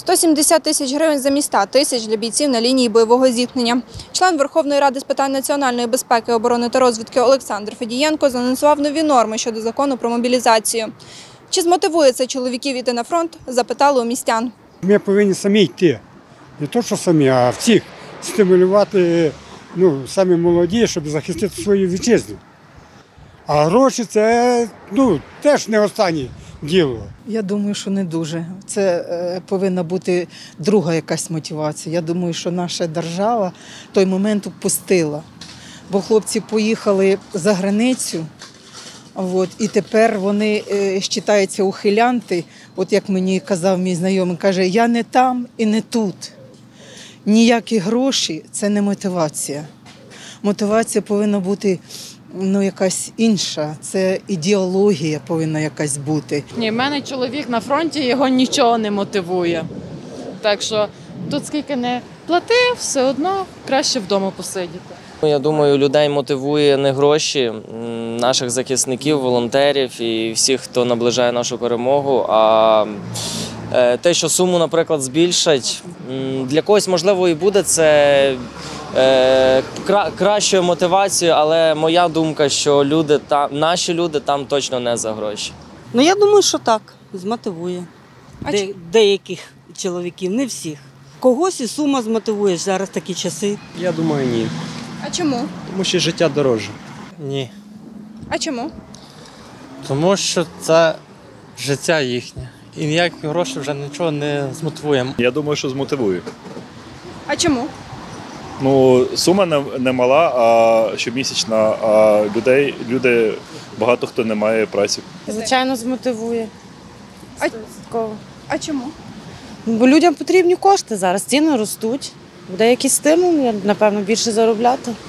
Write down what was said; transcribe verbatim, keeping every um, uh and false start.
сто сімдесят тисяч гривень замість ста тисяч для бійців на лінії бойового зіткнення. Член Верховної Ради з питань національної безпеки, оборони та розвідки Олександр Федієнко заанонсував нові норми щодо закону про мобілізацію. Чи змотивує це чоловіків іти на фронт, запитали у містян. Ми повинні самі йти. Не то, що самі, а всіх стимулювати, ну, самі молоді, щоб захистити свою вітчизну. А гроші – це, ну, теж не останнє діло. Я думаю, що не дуже. Це е, повинна бути друга якась мотивація. Я думаю, що наша держава той момент упустила. Бо хлопці поїхали за границю, от, і тепер вони е, вважаються ухилянти. От як мені казав мій знайомий, каже, я не там і не тут. Ніякі гроші – це не мотивація. Мотивація повинна бути ну, якась інша, це ідеологія повинна якась бути. Ні, в мене чоловік на фронті, його нічого не мотивує. Так що тут скільки не платив, все одно краще вдома посидіти. Я думаю, людей мотивує не гроші, наших захисників, волонтерів і всіх, хто наближає нашу перемогу, а те, що суму, наприклад, збільшать, для когось, можливо, і буде це кращою мотивацією, але моя думка, що люди там, наші люди там точно не за гроші. Ну, я думаю, що так, змотивує. А Де, чи- деяких чоловіків, не всіх. Когось і сума змотивує, зараз такі часи. Я думаю, ні. А чому? Тому що життя дороже. Ні. А чому? Тому що це життя їхнє. І ніякі гроші вже нічого не змотивує. Я думаю, що змотивує. А чому? Ну, сума не, не мала, а щомісячна, а людей, люди, багато хто не має праці. Звичайно, змотивує. А- Стовідсотково. А чому? Бо людям потрібні кошти зараз, ціни ростуть. Буде якийсь стимул, напевно, більше заробляти.